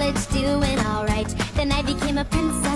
college doing alright. Then I became a princess